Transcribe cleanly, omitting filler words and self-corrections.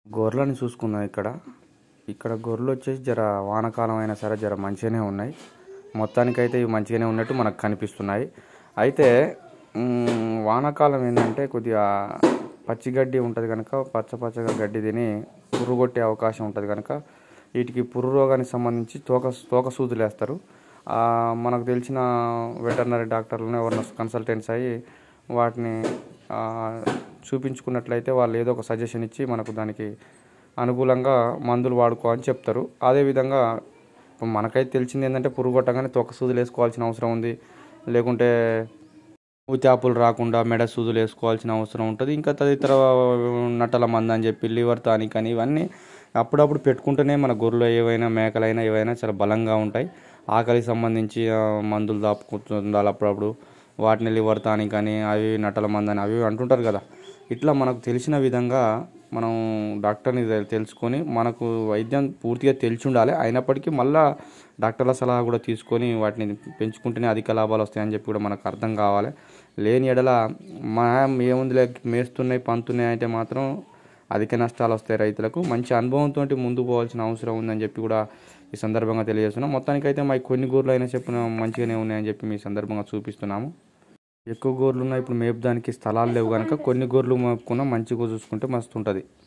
గొర్రెలను చూసుకుందాం. ఇక్కడ గొర్రెలు వచ్చేసి జర వానాకాలం అయినా సరే జర మంచిగానే ఉన్నాయి. మొత్తానికైతే ఇవి మంచిగానే ఉన్నట్టు మనకు కనిపిస్తున్నాయి. అయితే వానాకాలం ఏంటంటే కొద్దిగా పచ్చిగడ్డి ఉంటుంది కనుక పచ్చగా గడ్డి తిని పురుగు కొట్టే అవకాశం ఉంటుంది కనుక వీటికి పురుగు రోగానికి సంబంధించి తోక సూదులు వేస్తారు. మనకు తెలిసిన వెటర్నరీ డాక్టర్లను ఎవరైనా కన్సల్టెంట్స్ అయ్యి వాటిని చూపించుకున్నట్లయితే వాళ్ళు ఏదో ఒక సజెషన్ ఇచ్చి మనకు దానికి అనుకూలంగా మందులు వాడుకోవాలని చెప్తారు. అదేవిధంగా మనకైతే తెలిసింది ఏంటంటే పురుగు కొట్టగానే తొక్క సూదులు వేసుకోవాల్సిన అవసరం ఉంది, లేకుంటే ఊతాపులు రాకుండా మెడ సూదులు వేసుకోవాల్సిన అవసరం ఉంటుంది. ఇంకా తదితర నట్టల మందు అని చెప్పి లివర్ టానిక్ అని ఇవన్నీ అప్పుడప్పుడు పెట్టుకుంటేనే మన గొర్రెలు ఏవైనా మేకలైనా ఏవైనా చాలా బలంగా ఉంటాయి. ఆకలికి సంబంధించి మందులు దాపుకుంటుండాలి అప్పుడప్పుడు. వాటిని లివర్ టానిక్ అని అవి నట్టల మందు అని అవి అంటుంటారు కదా. ఇట్లా మనకు తెలిసిన విధంగా మనం డాక్టర్ని తెలుసుకొని మనకు వైద్యం పూర్తిగా తెలిసి ఉండాలి. అయినప్పటికీ మళ్ళీ డాక్టర్ల సలహా కూడా తీసుకొని వాటిని పెంచుకుంటేనే అధిక లాభాలు వస్తాయని చెప్పి కూడా మనకు అర్థం కావాలి. లేని ఎడల ఏముంది మేస్తున్నాయి పంతున్నాయి అంటే మాత్రం అధిక నష్టాలు వస్తాయి రైతులకు. మంచి అనుభవంతో ముందుకు పోవాల్సిన అవసరం ఉందని చెప్పి కూడా ఈ సందర్భంగా తెలియజేస్తున్నాం. మొత్తానికైతే మా కొన్ని గొర్రెలు అయినా చెప్పిన మంచిగానే ఉన్నాయని చెప్పి మీ సందర్భంగా చూపిస్తున్నాము. ఎక్కువ గొర్రెలు ఉన్నాయి ఇప్పుడు మేపడానికి స్థలాలు లేవు కనుక కొన్ని గొర్రెలు మేపుకున్నా మంచిగా చూసుకుంటే మస్తు ఉంటుంది.